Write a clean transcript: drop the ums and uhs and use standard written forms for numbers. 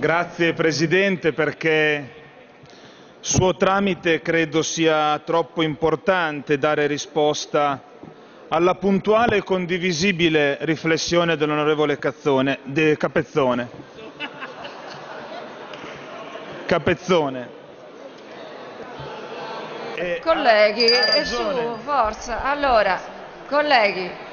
Grazie Presidente, perché suo tramite credo sia troppo importante dare risposta alla puntuale e condivisibile riflessione dell'onorevole Capezzone. Colleghi, su, forza. Allora, colleghi.